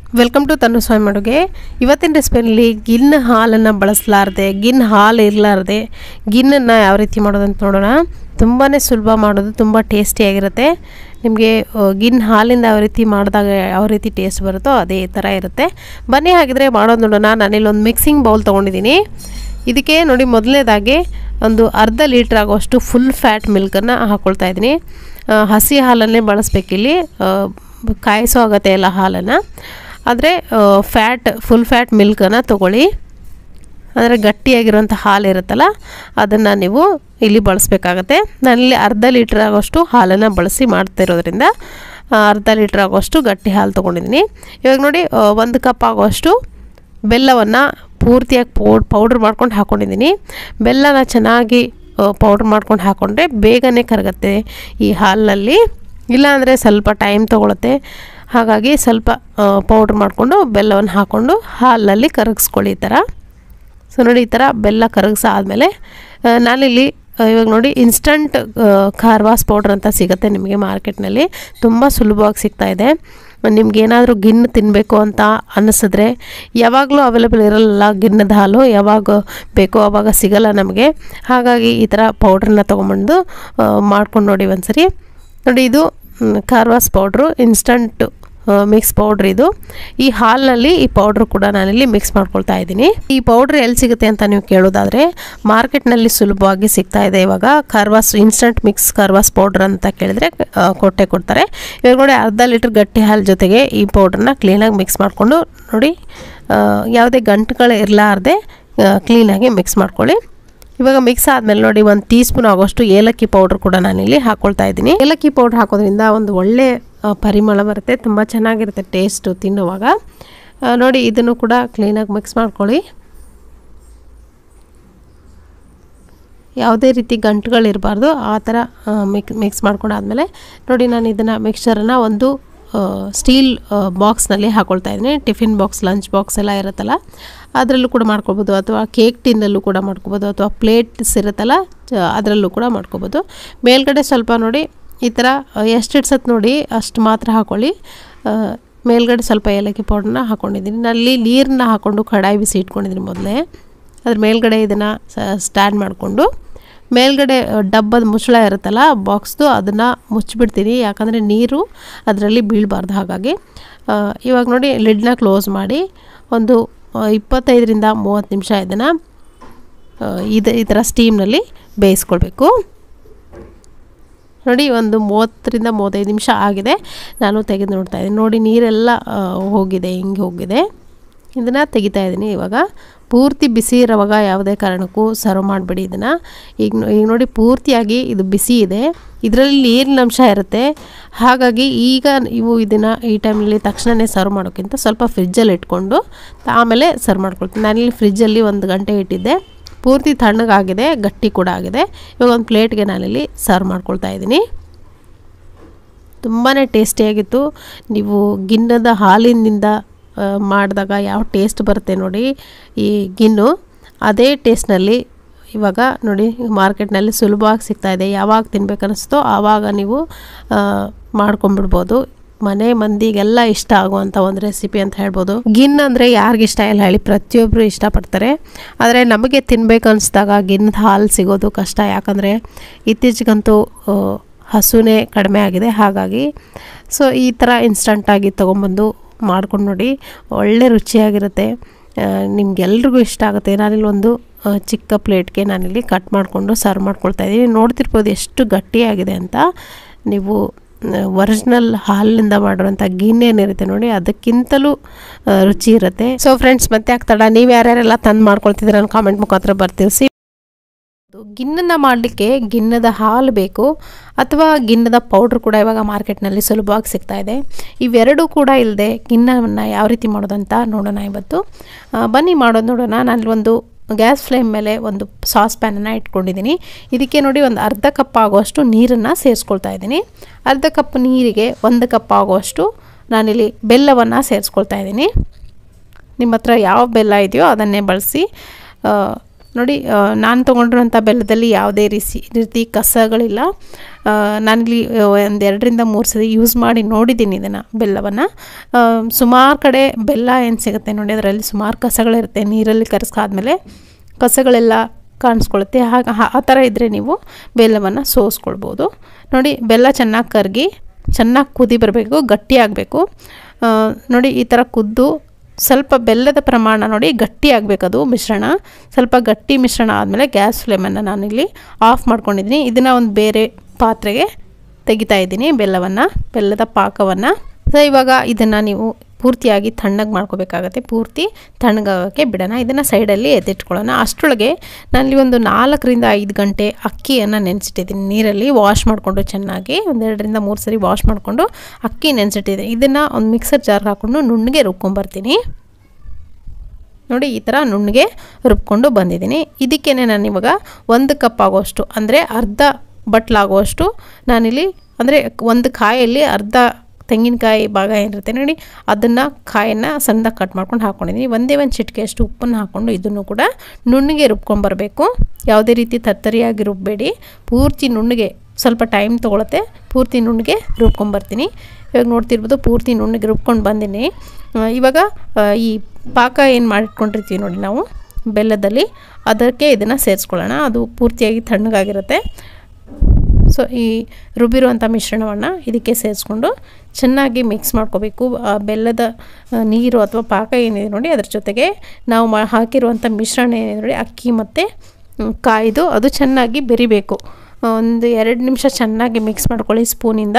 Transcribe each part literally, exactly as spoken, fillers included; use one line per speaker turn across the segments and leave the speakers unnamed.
Welcome to ತನುಸ್ವಾಮಿ ಅಡುಗೆ. ಇವತ್ತಿನ ರೆಸಿಪಿಯಲ್ಲಿ ಗಿನ್ನ ಹಾಲನ್ನು ಬಳಸಲಾರದೆ, ಗಿನ್ನ ಹಾಲು ಇರಲಾರದೆ ಗಿನ್ನನ್ನು ಯಾವ ರೀತಿ ಮಾಡೋದಂತ ನೋಡೋಣ. ತುಂಬಾ ಸುಲಭ ಮಾಡೋದು, ತುಂಬ ಟೇಸ್ಟಿಯಾಗಿರುತ್ತೆ. ನಿಮಗೆ ಗಿನ್ನ ಹಾಲಿಂದ ಯಾವ ರೀತಿ ಮಾಡಿದಾಗ ಯಾವ ರೀತಿ ಟೇಸ್ಟ್ ಬರುತ್ತೋ ಅದೇ ಥರ ಇರುತ್ತೆ. ಬನ್ನಿ ಹಾಗಿದ್ರೆ ಮಾಡೋದು ನೋಡೋಣ. ನಾನಿಲ್ಲಿ ಒಂದು ಮಿಕ್ಸಿಂಗ್ ಬೌಲ್ ತೊಗೊಂಡಿದ್ದೀನಿ. ಇದಕ್ಕೆ ನೋಡಿ, ಮೊದಲನೇದಾಗಿ ಒಂದು ಅರ್ಧ ಲೀಟ್ರ್ ಆಗುವಷ್ಟು ಫುಲ್ ಫ್ಯಾಟ್ ಮಿಲ್ಕನ್ನು ಹಾಕ್ಕೊಳ್ತಾ ಇದ್ದೀನಿ. ಹಸಿ ಹಾಲನ್ನೇ ಬಳಸಬೇಕಿಲ್ಲಿ, ಕಾಯಿಸೋ ಅಗತ್ಯ ಇಲ್ಲ ಹಾಲನ್ನು. ಆದರೆ ಫ್ಯಾಟ್ ಫುಲ್ ಫ್ಯಾಟ್ ಮಿಲ್ಕನ್ನು ತೊಗೊಳ್ಳಿ. ಅಂದರೆ ಗಟ್ಟಿಯಾಗಿರುವಂಥ ಹಾಲು ಇರುತ್ತಲ್ಲ, ಅದನ್ನು ನೀವು ಇಲ್ಲಿ ಬಳಸಬೇಕಾಗತ್ತೆ. ನಾನಿಲ್ಲಿ ಅರ್ಧ ಲೀಟ್ರ್ ಆಗೋಷ್ಟು ಹಾಲನ್ನು ಬಳಸಿ ಮಾಡ್ತಿರೋದ್ರಿಂದ ಅರ್ಧ ಲೀಟ್ರ್ ಆಗೋಷ್ಟು ಗಟ್ಟಿ ಹಾಲು ತೊಗೊಂಡಿದ್ದೀನಿ. ಇವಾಗ ನೋಡಿ, ಒಂದು ಕಪ್ ಆಗೋಷ್ಟು ಬೆಲ್ಲವನ್ನು ಪೂರ್ತಿಯಾಗಿ ಪೌಡ್ ಪೌಡ್ರ್ ಮಾಡ್ಕೊಂಡು ಹಾಕ್ಕೊಂಡಿದ್ದೀನಿ. ಬೆಲ್ಲನ ಚೆನ್ನಾಗಿ ಪೌಡ್ರ್ ಮಾಡ್ಕೊಂಡು ಹಾಕ್ಕೊಂಡ್ರೆ ಬೇಗನೆ ಕರಗುತ್ತೆ ಈ ಹಾಲಿನಲ್ಲಿ. ಇಲ್ಲಾಂದರೆ ಸ್ವಲ್ಪ ಟೈಮ್ ತೊಗೊಳುತ್ತೆ. ಹಾಗಾಗಿ ಸ್ವಲ್ಪ ಪೌಡ್ರ್ ಮಾಡಿಕೊಂಡು ಬೆಲ್ಲವನ್ನು ಹಾಕ್ಕೊಂಡು ಹಾಲಲ್ಲಿ ಕರಗಿಸ್ಕೊಳ್ಳಿ ಈ ಥರ. ಸೊ ನೋಡಿ, ಈ ಥರ ಬೆಲ್ಲ ಕರಗಿಸಾದ್ಮೇಲೆ ನಾನಿಲ್ಲಿ ಇವಾಗ ನೋಡಿ ಇನ್ಸ್ಟಂಟ್ ಖಾರವಾಸ್ ಪೌಡ್ರ್ ಅಂತ ಸಿಗುತ್ತೆ ನಿಮಗೆ ಮಾರ್ಕೆಟ್ನಲ್ಲಿ. ತುಂಬ ಸುಲಭವಾಗಿ ಸಿಗ್ತಾಯಿದೆ. ನಿಮ್ಗೇನಾದರೂ ಗಿಣ್ಣು ತಿನ್ನಬೇಕು ಅಂತ ಅನ್ನಿಸಿದ್ರೆ, ಯಾವಾಗಲೂ ಅವೈಲೇಬಲ್ ಇರಲ್ಲ ಗಿಣ್ಣದ ಹಾಲು, ಯಾವಾಗ ಬೇಕೋ ಆವಾಗ ಸಿಗಲ್ಲ ನಮಗೆ. ಹಾಗಾಗಿ ಈ ಥರ ಪೌಡ್ರನ್ನ ತೊಗೊಂಬಂದು ಮಾಡ್ಕೊಂಡು ನೋಡಿ ಒಂದ್ಸರಿ. ನೋಡಿ, ಇದು ಖಾರವಾಸ್ ಪೌಡ್ರು, ಇನ್ಸ್ಟಂಟ್ ಮಿಕ್ಸ್ ಪೌಡ್ರ್ ಇದು. ಈ ಹಾಲಿನಲ್ಲಿ ಈ ಪೌಡ್ರ್ ಕೂಡ ನಾನಿಲ್ಲಿ ಮಿಕ್ಸ್ ಮಾಡ್ಕೊಳ್ತಾ ಇದ್ದೀನಿ. ಈ ಪೌಡ್ರ್ ಎಲ್ಲಿ ಸಿಗುತ್ತೆ ಅಂತ ನೀವು ಕೇಳೋದಾದರೆ, ಮಾರ್ಕೆಟ್ನಲ್ಲಿ ಸುಲಭವಾಗಿ ಸಿಗ್ತಾ ಇದೆ ಇವಾಗ. ಖಾರವಾಸ್ ಇನ್ಸ್ಟಂಟ್ ಮಿಕ್ಸ್ ಖಾರವಾಸ್ ಪೌಡ್ರ್ ಅಂತ ಕೇಳಿದರೆ ಕೊಟ್ಟೆ ಕೊಡ್ತಾರೆ. ಇವಾಗ ನೋಡಿ, ಅರ್ಧ ಲೀಟ್ರ್ ಗಟ್ಟಿ ಹಾಲು ಜೊತೆಗೆ ಈ ಪೌಡ್ರನ್ನ ಕ್ಲೀನಾಗಿ ಮಿಕ್ಸ್ ಮಾಡಿಕೊಂಡು ನೋಡಿ, ಯಾವುದೇ ಗಂಟುಗಳು ಇರಲಾರ್ದೆ ಕ್ಲೀನಾಗಿ ಮಿಕ್ಸ್ ಮಾಡ್ಕೊಳ್ಳಿ. ಇವಾಗ ಮಿಕ್ಸ್ ಆದಮೇಲೆ ನೋಡಿ, ಒಂದು ಟೀ ಸ್ಪೂನ್ ಆಗೋಷ್ಟು ಏಲಕ್ಕಿ ಪೌಡ್ರ್ ಕೂಡ ನಾನಿಲ್ಲಿ ಹಾಕ್ಕೊಳ್ತಾ ಇದ್ದೀನಿ. ಏಲಕ್ಕಿ ಪೌಡ್ರ್ ಹಾಕೋದ್ರಿಂದ ಒಂದು ಒಳ್ಳೆ ಪರಿಮಳ ಬರುತ್ತೆ, ತುಂಬ ಚೆನ್ನಾಗಿರುತ್ತೆ ಟೇಸ್ಟು ತಿನ್ನುವಾಗ. ನೋಡಿ, ಇದನ್ನು ಕೂಡ ಕ್ಲೀನಾಗಿ ಮಿಕ್ಸ್ ಮಾಡ್ಕೊಳ್ಳಿ. ಯಾವುದೇ ರೀತಿ ಗಂಟುಗಳಿರಬಾರ್ದು, ಆ ಥರ ಮಿಕ್ ಮಿಕ್ಸ್ ಮಾಡ್ಕೊಂಡಾದ್ಮೇಲೆ ನೋಡಿ, ನಾನು ಇದನ್ನು ಮಿಕ್ಸ್ಚರನ್ನು ಒಂದು ಸ್ಟೀಲ್ ಬಾಕ್ಸ್ನಲ್ಲಿ ಹಾಕ್ಕೊಳ್ತಾ ಇದ್ದೀನಿ. ಟಿಫಿನ್ ಬಾಕ್ಸ್, ಲಂಚ್ ಬಾಕ್ಸ್ ಎಲ್ಲ ಇರುತ್ತಲ್ಲ, ಅದರಲ್ಲೂ ಕೂಡ ಮಾಡ್ಕೊಬೋದು, ಅಥವಾ ಕೇಕ್ ಟಿನ್ನಲ್ಲೂ ಕೂಡ ಮಾಡ್ಕೊಬೋದು, ಅಥವಾ ಪ್ಲೇಟ್ಸ್ ಇರುತ್ತಲ್ಲ ಅದರಲ್ಲೂ ಕೂಡ ಮಾಡ್ಕೊಬೋದು. ಮೇಲ್ಗಡೆ ಸ್ವಲ್ಪ ನೋಡಿ, ಈ ಥರ ಎಷ್ಟು ಇಡ್ಸತ್ತೆ ನೋಡಿ ಅಷ್ಟು ಮಾತ್ರ ಹಾಕ್ಕೊಳ್ಳಿ. ಮೇಲ್ಗಡೆ ಸ್ವಲ್ಪ ಏಲಕ್ಕಿ ಪೌಡ್ರನ್ನ ಹಾಕ್ಕೊಂಡಿದ್ದೀನಿ. ನಲ್ಲಿ ನೀರನ್ನ ಹಾಕ್ಕೊಂಡು ಕಡಾಯಿ ಬಿಸಿ ಇಟ್ಕೊಂಡಿದ್ದೀನಿ ಮೊದಲೇ. ಅದ್ರ ಮೇಲ್ಗಡೆ ಇದನ್ನು ಸ್ಟ್ಯಾಂಡ್ ಮಾಡಿಕೊಂಡು ಮೇಲ್ಗಡೆ ಡಬ್ಬದ ಮುಚ್ಚಳ ಇರುತ್ತಲ್ಲ ಬಾಕ್ಸ್ದು, ಅದನ್ನು ಮುಚ್ಚಿಬಿಡ್ತೀನಿ. ಯಾಕಂದರೆ ನೀರು ಅದರಲ್ಲಿ ಬೀಳಬಾರ್ದು. ಹಾಗಾಗಿ ಇವಾಗ ನೋಡಿ, ಲಿಡ್ನ ಕ್ಲೋಸ್ ಮಾಡಿ ಒಂದು ಇಪ್ಪತ್ತೈದರಿಂದ ಮೂವತ್ತು ನಿಮಿಷ ಇದನ್ನು ಇದು ಈ ಥರ ಸ್ಟೀಮ್ನಲ್ಲಿ ಬೇಯಿಸ್ಕೊಳ್ಬೇಕು. ನೋಡಿ, ಒಂದು ಮೂವತ್ತರಿಂದ ಮೂವತ್ತೈದು ನಿಮಿಷ ಆಗಿದೆ. ನಾನು ತೆಗೆದು ನೋಡ್ತಾ ಇದ್ದೀನಿ. ನೋಡಿ, ನೀರೆಲ್ಲ ಹೋಗಿದೆ, ಹಿಂಗೆ ಹೋಗಿದೆ. ಇದನ್ನು ತೆಗಿತಾ ಇದ್ದೀನಿ. ಇವಾಗ ಪೂರ್ತಿ ಬಿಸಿ ಇರೋವಾಗ ಯಾವುದೇ ಕಾರಣಕ್ಕೂ ಸರ್ವ್ ಮಾಡಬೇಡಿ ಇದನ್ನು. ಈಗ ಈಗ ನೋಡಿ, ಪೂರ್ತಿಯಾಗಿ ಇದು ಬಿಸಿ ಇದೆ, ಇದರಲ್ಲಿ ನೀರಿನ ಅಂಶ ಇರುತ್ತೆ. ಹಾಗಾಗಿ ಈಗ ಇವು ಇದನ್ನು ಈ ಟೈಮಲ್ಲಿ ತಕ್ಷಣವೇ ಸರ್ವ್ ಮಾಡೋಕ್ಕಿಂತ ಸ್ವಲ್ಪ ಫ್ರಿಜ್ಜಲ್ಲಿ ಇಟ್ಕೊಂಡು ಆಮೇಲೆ ಸರ್ವ್ ಮಾಡ್ಕೊಳ್ತೀನಿ. ನಾನಿಲ್ಲಿ ಫ್ರಿಜ್ಜಲ್ಲಿ ಒಂದು ಗಂಟೆ ಇಟ್ಟಿದ್ದೆ, ಪೂರ್ತಿ ತಣ್ಣಗಾಗಿದೆ, ಗಟ್ಟಿ ಕೂಡ ಆಗಿದೆ. ಇವಾಗ ಒಂದು ಪ್ಲೇಟ್ಗೆ ನಾನಿಲ್ಲಿ ಸರ್ವ್ ಮಾಡ್ಕೊಳ್ತಾ ಇದ್ದೀನಿ. ತುಂಬಾ ಟೇಸ್ಟಿಯಾಗಿತ್ತು. ನೀವು ಗಿಣ್ಣದ ಹಾಲಿನಿಂದ ಮಾಡಿದಾಗ ಯಾವ ಟೇಸ್ಟ್ ಬರುತ್ತೆ ನೋಡಿ ಈ ಗಿನ್ನು, ಅದೇ ಟೇಸ್ಟ್ನಲ್ಲಿ ಇವಾಗ ನೋಡಿ ಮಾರ್ಕೆಟ್ನಲ್ಲಿ ಸುಲಭವಾಗಿ ಸಿಗ್ತಾಯಿದೆ. ಯಾವಾಗ ತಿನ್ಬೇಕನ್ನಿಸ್ತೋ ಆವಾಗ ನೀವು ಮಾಡ್ಕೊಂಬಿಡ್ಬೋದು. ಮನೆ ಮಂದಿಗೆಲ್ಲ ಇಷ್ಟ ಆಗುವಂಥ ಒಂದು ರೆಸಿಪಿ ಅಂತ ಹೇಳ್ಬೋದು. ಗಿನ್ ಅಂದರೆ ಯಾರಿಗಿಷ್ಟ ಇಲ್ಲ ಹೇಳಿ, ಪ್ರತಿಯೊಬ್ಬರು ಇಷ್ಟಪಡ್ತಾರೆ. ಆದರೆ ನಮಗೆ ತಿನ್ಬೇಕು ಅನಿಸಿದಾಗ ಗಿನ್ನದ ಹಾಲು ಸಿಗೋದು ಕಷ್ಟ. ಯಾಕಂದರೆ ಇತ್ತೀಚೆಗಂತೂ ಹಸುನೇ ಕಡಿಮೆ ಆಗಿದೆ. ಹಾಗಾಗಿ ಸೊ ಈ ಥರ ಇನ್ಸ್ಟಂಟಾಗಿ ತೊಗೊಂಬಂದು ಮಾಡ್ಕೊಂಡು ನೋಡಿ, ಒಳ್ಳೆ ರುಚಿಯಾಗಿರುತ್ತೆ. ನಿಮ್ಗೆಲ್ರಿಗೂ ಇಷ್ಟ ಆಗುತ್ತೆ. ನಾನಿಲ್ಲಿ ಒಂದು ಚಿಕ್ಕ ಪ್ಲೇಟ್ಗೆ ನಾನಿಲ್ಲಿ ಕಟ್ ಮಾಡಿಕೊಂಡು ಸರ್ವ್ ಮಾಡ್ಕೊಳ್ತಾ ಇದ್ದೀನಿ. ನೋಡ್ತಿರ್ಬೋದು ಎಷ್ಟು ಗಟ್ಟಿಯಾಗಿದೆ ಅಂತ. ನೀವು ಒರಿಜಿನಲ್ ಹಾಲಿನಿಂದ ಮಾಡಿರೋಂಥ ಗಿನ್ನೇನಿರುತ್ತೆ ನೋಡಿ, ಅದಕ್ಕಿಂತಲೂ ರುಚಿ ಇರುತ್ತೆ. ಸೊ ಫ್ರೆಂಡ್ಸ್, ಮತ್ತೆ ಆಗ್ತಡ ನೀವು ಯಾರ್ಯಾರೆಲ್ಲ ತಂದು ಮಾಡ್ಕೊಳ್ತಿದ್ರೆ ನಾನು ಕಾಮೆಂಟ್ ಮುಖಾಂತರ ಬರ್ತಿರ್ಸಿ. ಗಿನ್ನನ್ನು ಮಾಡಲಿಕ್ಕೆ ಗಿನ್ನದ ಹಾಲು ಬೇಕು, ಅಥವಾ ಗಿನ್ನದ ಪೌಡ್ರ್ ಕೂಡ ಇವಾಗ ಮಾರ್ಕೆಟ್ನಲ್ಲಿ ಸುಲಭವಾಗಿ ಸಿಗ್ತಾಯಿದೆ. ಇವೆರಡೂ ಕೂಡ ಇಲ್ಲದೆ ಗಿನ್ನವನ್ನು ಯಾವ ರೀತಿ ಮಾಡೋದಂತ ನೋಡೋಣ ಇವತ್ತು. ಬನ್ನಿ ಮಾಡೋದು ನೋಡೋಣ. ನಾನು ಒಂದು ಗ್ಯಾಸ್ ಫ್ಲೇಮ್ ಮೇಲೆ ಒಂದು ಸಾಸ್ ಪ್ಯಾನನ್ನು ಇಟ್ಕೊಂಡಿದ್ದೀನಿ. ಇದಕ್ಕೆ ನೋಡಿ, ಒಂದು ಅರ್ಧ ಕಪ್ ಆಗುವಷ್ಟು ನೀರನ್ನು ಸೇರಿಸ್ಕೊಳ್ತಾ ಇದ್ದೀನಿ. ಅರ್ಧ ಕಪ್ ನೀರಿಗೆ ಒಂದು ಕಪ್ ಆಗುವಷ್ಟು ನಾನಿಲ್ಲಿ ಬೆಲ್ಲವನ್ನು ಸೇರಿಸ್ಕೊಳ್ತಾ ಇದ್ದೀನಿ. ನಿಮ್ಮ ಹತ್ರ ಯಾವ ಬೆಲ್ಲ ಇದೆಯೋ ಅದನ್ನೇ ಬಳಸಿ. ನೋಡಿ ನಾನು ತೊಗೊಂಡಿರೋಂಥ ಬೆಲ್ಲದಲ್ಲಿ ಯಾವುದೇ ರೀತಿ ರೀತಿ ಕಸಗಳಿಲ್ಲ. ನಾನಿಲ್ಲಿ ಒಂದು ಎರಡರಿಂದ ಮೂರು ಸರಿ ಯೂಸ್ ಮಾಡಿ ನೋಡಿದ್ದೀನಿ ಇದನ್ನು ಬೆಲ್ಲವನ್ನು. ಸುಮಾರು ಕಡೆ ಬೆಲ್ಲ ಏನು ಸಿಗುತ್ತೆ ನೋಡಿ, ಅದರಲ್ಲಿ ಸುಮಾರು ಕಸಗಳಿರುತ್ತೆ. ನೀರಲ್ಲಿ ಕರೆಸ್ಕಾದ್ಮೇಲೆ ಕಸಗಳೆಲ್ಲ ಕಾಣಿಸ್ಕೊಳ್ಳುತ್ತೆ. ಹಾಗೆ ಆ ಥರ ಇದ್ದರೆ ನೀವು ಬೆಲ್ಲವನ್ನು ಸೋಸ್ಕೊಳ್ಬೋದು. ನೋಡಿ ಬೆಲ್ಲ ಚೆನ್ನಾಗಿ ಕರಗಿ ಚೆನ್ನಾಗಿ ಕುದಿ ಬರಬೇಕು, ಗಟ್ಟಿ ಆಗಬೇಕು. ನೋಡಿ ಈ ಥರ ಕುದ್ದು ಸ್ವಲ್ಪ ಬೆಲ್ಲದ ಪ್ರಮಾಣ ನೋಡಿ ಗಟ್ಟಿ ಆಗಬೇಕದು ಮಿಶ್ರಣ. ಸ್ವಲ್ಪ ಗಟ್ಟಿ ಮಿಶ್ರಣ ಆದಮೇಲೆ ಗ್ಯಾಸ್ ಫ್ಲೇಮನ್ನು ನಾನಿಲ್ಲಿ ಆಫ್ ಮಾಡ್ಕೊಂಡಿದ್ದೀನಿ. ಇದನ್ನು ಒಂದು ಬೇರೆ ಪಾತ್ರೆಗೆ ತೆಗಿತಾ ಇದ್ದೀನಿ ಬೆಲ್ಲವನ್ನು, ಬೆಲ್ಲದ ಪಾಕವನ್ನು. ಸೊ ಇವಾಗ ಇದನ್ನು ನೀವು ಪೂರ್ತಿಯಾಗಿ ತಣ್ಣಗೆ ಮಾಡ್ಕೋಬೇಕಾಗತ್ತೆ. ಪೂರ್ತಿ ತಣ್ಣಗಾಗೋಕ್ಕೆ ಬಿಡೋಣ. ಇದನ್ನು ಸೈಡಲ್ಲಿ ಎತ್ತಿಟ್ಕೊಳ್ಳೋಣ. ಅಷ್ಟರೊಳಗೆ ನಾನಲ್ಲಿ ಒಂದು ನಾಲ್ಕರಿಂದ ಐದು ಗಂಟೆ ಅಕ್ಕಿಯನ್ನು ನೆನೆಸಿಟ್ಟಿದ್ದೀನಿ ನೀರಲ್ಲಿ. ವಾಶ್ ಮಾಡಿಕೊಂಡು ಚೆನ್ನಾಗಿ ಒಂದೆರಡರಿಂದ ಮೂರು ಸರಿ ವಾಶ್ ಮಾಡಿಕೊಂಡು ಅಕ್ಕಿ ನೆನೆಸಿಟ್ಟಿದ್ದೀನಿ. ಇದನ್ನು ಒಂದು ಮಿಕ್ಸರ್ ಜಾರ್ಗೆ ಹಾಕ್ಕೊಂಡು ನುಣ್ಣಗೆ ರುಬ್ಕೊಂಬರ್ತೀನಿ. ನೋಡಿ ಈ ಥರ ನುಣ್ಣಗೆ ರುಬ್ಕೊಂಡು ಬಂದಿದ್ದೀನಿ. ಇದಕ್ಕೇ ನಾನು ಇವಾಗ ಒಂದು ಕಪ್ ಆಗೋಷ್ಟು ಅಂದರೆ ಅರ್ಧ ಬಟ್ಲಾಗುವಷ್ಟು ನಾನಿಲ್ಲಿ, ಅಂದರೆ ಒಂದು ಕಾಯಲ್ಲಿ ಅರ್ಧ ತೆಂಗಿನಕಾಯಿ ಭಾಗ ಏನಿರುತ್ತೆ ನೋಡಿ, ಅದನ್ನು ಕಾಯನ್ನು ಸಣ್ಣದಾಗಿ ಕಟ್ ಮಾಡ್ಕೊಂಡು ಹಾಕ್ಕೊಂಡಿದ್ದೀನಿ. ಒಂದೇ ಒಂದು ಚಿಟಿಕೆಯಷ್ಟು ಉಪ್ಪನ್ನು ಹಾಕ್ಕೊಂಡು ಇದನ್ನು ಕೂಡ ನುಣ್ಣಗೆ ರುಬ್ಕೊಂಬರಬೇಕು. ಯಾವುದೇ ರೀತಿ ತರ್ತರಿಯಾಗಿ ರುಬ್ಬಬೇಡಿ, ಪೂರ್ತಿ ನುಣ್ಣಗೆ, ಸ್ವಲ್ಪ ಟೈಮ್ ತೊಗೊಳುತ್ತೆ. ಪೂರ್ತಿ ನುಣ್ಣಗೆ ರುಬ್ಕೊಂಬರ್ತೀನಿ. ಇವಾಗ ನೋಡ್ತಿರ್ಬೋದು ಪೂರ್ತಿ ನುಣ್ಣಗೆ ರುಬ್ಕೊಂಡು ಬಂದಿನಿ. ಇವಾಗ ಈ ಪಾಕ ಏನು ಮಾಡಿಟ್ಕೊಂಡಿರ್ತೀವಿ ನೋಡಿ ನಾವು ಬೆಲ್ಲದಲ್ಲಿ, ಅದಕ್ಕೆ ಇದನ್ನು ಸೇರಿಸ್ಕೊಳ್ಳೋಣ. ಅದು ಪೂರ್ತಿಯಾಗಿ ತಣ್ಣಗಾಗಿರುತ್ತೆ. ಸೊ ಈ ರುಬ್ಬಿರುವಂಥ ಮಿಶ್ರಣವನ್ನು ಇದಕ್ಕೆ ಸೇರಿಸ್ಕೊಂಡು ಚೆನ್ನಾಗಿ ಮಿಕ್ಸ್ ಮಾಡ್ಕೋಬೇಕು. ಬೆಲ್ಲದ ನೀರು ಅಥವಾ ಪಾಕ ಏನಿದೆ ನೋಡಿ, ಅದ್ರ ಜೊತೆಗೆ ನಾವು ಮಾ ಹಾಕಿರುವಂಥ ಮಿಶ್ರಣ ಏನಿದೆ ನೋಡಿ, ಅಕ್ಕಿ ಮತ್ತು ಕಾಯ್ದು ಅದು ಚೆನ್ನಾಗಿ ಬೆರಿಬೇಕು. ಒಂದು ಎರಡು ನಿಮಿಷ ಚೆನ್ನಾಗಿ ಮಿಕ್ಸ್ ಮಾಡ್ಕೊಳ್ಳಿ ಸ್ಪೂನಿಂದ.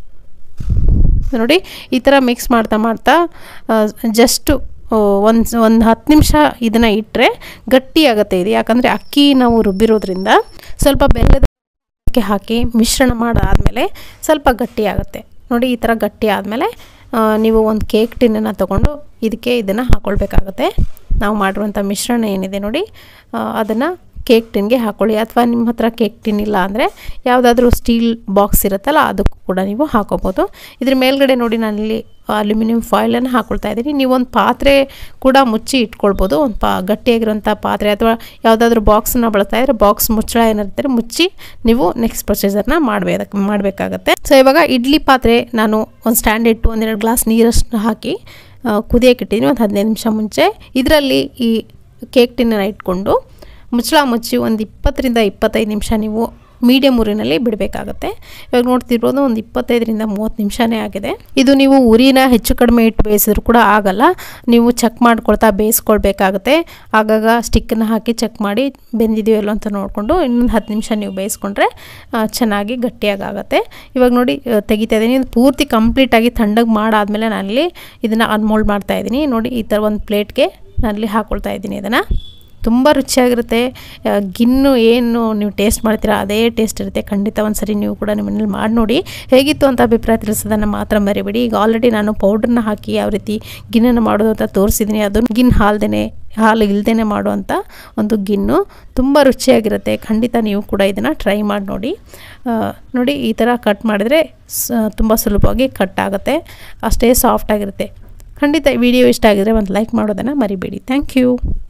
ನೋಡಿ ಈ ಥರ ಮಿಕ್ಸ್ ಮಾಡ್ತಾ ಮಾಡ್ತಾ ಜಸ್ಟು ಒಂದು ಒಂದು ಹತ್ತು ನಿಮಿಷ ಇದನ್ನು ಇಟ್ಟರೆ ಗಟ್ಟಿ ಆಗುತ್ತೆ ಇದು. ಯಾಕಂದರೆ ಅಕ್ಕಿ ನಾವು ರುಬ್ಬಿರೋದ್ರಿಂದ ಸ್ವಲ್ಪ ಬೆಲ್ಲದ ಹಾಕಿ ಮಿಶ್ರಣ ಮಾಡಾದಮೇಲೆ ಸ್ವಲ್ಪ ಗಟ್ಟಿ ಆಗುತ್ತೆ. ನೋಡಿ ಈ ಥರ ಗಟ್ಟಿ ಆದಮೇಲೆ ನೀವು ಒಂದು ಕೇಕ್ ಟಿನ್ನನ್ನು ತೊಗೊಂಡು ಇದಕ್ಕೆ ಇದನ್ನು ಹಾಕ್ಕೊಳ್ಬೇಕಾಗುತ್ತೆ. ನಾವು ಮಾಡಿರುವಂಥ ಮಿಶ್ರಣ ಏನಿದೆ ನೋಡಿ ಅದನ್ನು ಕೇಕ್ ಟಿನ್ಗೆ ಹಾಕ್ಕೊಳ್ಳಿ. ಅಥವಾ ನಿಮ್ಮ ಹತ್ರ ಕೇಕ್ ಟಿನ್ ಇಲ್ಲ ಅಂದರೆ ಯಾವುದಾದ್ರೂ ಸ್ಟೀಲ್ ಬಾಕ್ಸ್ ಇರುತ್ತಲ್ಲ ಅದಕ್ಕೂ ಕೂಡ ನೀವು ಹಾಕೋಬೋದು. ಇದ್ರ ಮೇಲ್ಗಡೆ ನೋಡಿ ನಾನಿಲ್ಲಿ ಅಲ್ಯೂಮಿನಿಯಂ ಫಾಯಿಲನ್ನು ಹಾಕ್ಕೊಳ್ತಾ ಇದ್ದೀನಿ. ನೀವೊಂದು ಪಾತ್ರೆ ಕೂಡ ಮುಚ್ಚಿ ಇಟ್ಕೊಳ್ಬೋದು. ಒಂದು ಪಾ ಗಟ್ಟಿಯಾಗಿರೋಂಥ ಪಾತ್ರೆ ಅಥವಾ ಯಾವುದಾದ್ರೂ ಬಾಕ್ಸನ್ನ ಬಳಸ್ತಾ ಇದ್ದರೆ ಬಾಕ್ಸ್ ಮುಚ್ಚಳ ಏನಿರ್ತಾರೆ ಮುಚ್ಚಿ ನೀವು ನೆಕ್ಸ್ಟ್ ಪ್ರೊಸೀಜರ್ನ ಮಾಡಬೇಕು ಮಾಡಬೇಕಾಗತ್ತೆ. ಸೊ ಇವಾಗ ಇಡ್ಲಿ ಪಾತ್ರೆ ನಾನು ಒಂದು ಸ್ಟ್ಯಾಂಡ್ ಇಟ್ಟು ಒಂದೆರಡು ಗ್ಲಾಸ್ ನೀರಷ್ಟು ಹಾಕಿ ಕುದಿಯೋಕೆ ಇಟ್ಟಿದ್ದೀನಿ ಒಂದು ಹದಿನೈದು ನಿಮಿಷ ಮುಂಚೆ. ಇದರಲ್ಲಿ ಈ ಕೇಕ್ ಟಿನ್ನನ್ನು ಇಟ್ಕೊಂಡು ಮುಚ್ಚಳ ಮುಚ್ಚಿ ಒಂದು ಇಪ್ಪತ್ತರಿಂದ ಇಪ್ಪತ್ತೈದು ನಿಮಿಷ ನೀವು ಮೀಡಿಯಮ್ ಉರಿನಲ್ಲಿ ಬಿಡಬೇಕಾಗತ್ತೆ. ಇವಾಗ ನೋಡ್ತಿರ್ಬೋದು ಒಂದು ಇಪ್ಪತ್ತೈದರಿಂದ ಮೂವತ್ತು ನಿಮಿಷನೇ ಆಗಿದೆ. ಇದು ನೀವು ಉರಿನ ಹೆಚ್ಚು ಕಡಿಮೆ ಇಟ್ಟು ಬೇಯಿಸಿದ್ರು ಕೂಡ ಆಗಲ್ಲ. ನೀವು ಚೆಕ್ ಮಾಡ್ಕೊಳ್ತಾ ಬೇಯಿಸ್ಕೊಳ್ಬೇಕಾಗುತ್ತೆ. ಆಗಾಗ ಸ್ಟಿಕ್ಕನ್ನು ಹಾಕಿ ಚೆಕ್ ಮಾಡಿ ಬೆಂದಿದೆಯೋ ಇಲ್ಲೋ ಅಂತ ನೋಡಿಕೊಂಡು ಇನ್ನೊಂದು ಹತ್ತು ನಿಮಿಷ ನೀವು ಬೇಯಿಸ್ಕೊಂಡ್ರೆ ಚೆನ್ನಾಗಿ ಗಟ್ಟಿಯಾಗಿ ಆಗುತ್ತೆ. ಇವಾಗ ನೋಡಿ ತೆಗಿತಾ ಇದ್ದೀನಿ. ಇದು ಪೂರ್ತಿ ಕಂಪ್ಲೀಟಾಗಿ ತಣ್ಣಗೆ ಮಾಡಾದಮೇಲೆ ನಾನಲ್ಲಿ ಇದನ್ನು ಅನ್ಮೋಲ್ಡ್ ಮಾಡ್ತಾಯಿದ್ದೀನಿ. ನೋಡಿ ಈ ಥರ ಒಂದು ಪ್ಲೇಟ್ಗೆ ನಾನಲ್ಲಿ ಹಾಕ್ಕೊಳ್ತಾ ಇದ್ದೀನಿ. ಇದನ್ನು ತುಂಬ ರುಚಿಯಾಗಿರುತ್ತೆ. ಗಿನ್ನು ಏನು ನೀವು ಟೇಸ್ಟ್ ಮಾಡ್ತೀರಾ ಅದೇ ಟೇಸ್ಟ್ ಇರುತ್ತೆ. ಖಂಡಿತ ಒಂದು ಸರಿ ನೀವು ಕೂಡ ನಿಮ್ಮ ಮನೇಲಿ ಮಾಡಿ ನೋಡಿ. ಹೇಗಿತ್ತು ಅಂತ ಅಭಿಪ್ರಾಯ ತಿಳಿಸೋದನ್ನು ಮಾತ್ರ ಮರಿಬೇಡಿ. ಈಗ ಆಲ್ರೆಡಿ ನಾನು ಪೌಡ್ರನ್ನ ಹಾಕಿ ಯಾವ ರೀತಿ ಗಿನ್ನನ್ನು ಮಾಡೋದು ಅಂತ ತೋರಿಸಿದ್ದೀನಿ. ಅದನ್ನು ಗಿನ್ನು ಹಾಲ್ದೇ ಹಾಲು ಇಲ್ದೇ ಮಾಡುವಂಥ ಒಂದು ಗಿನ್ನು ತುಂಬ ರುಚಿಯಾಗಿರುತ್ತೆ. ಖಂಡಿತ ನೀವು ಕೂಡ ಇದನ್ನು ಟ್ರೈ ಮಾಡಿ ನೋಡಿ. ನೋಡಿ ಈ ಥರ ಕಟ್ ಮಾಡಿದರೆ ತುಂಬ ಸುಲಭವಾಗಿ ಕಟ್ ಆಗುತ್ತೆ, ಅಷ್ಟೇ ಸಾಫ್ಟಾಗಿರುತ್ತೆ. ಖಂಡಿತ ವಿಡಿಯೋ ಇಷ್ಟ ಆಗಿದ್ರೆ ಒಂದು ಲೈಕ್ ಮಾಡೋದನ್ನು ಮರಿಬೇಡಿ. Thank you.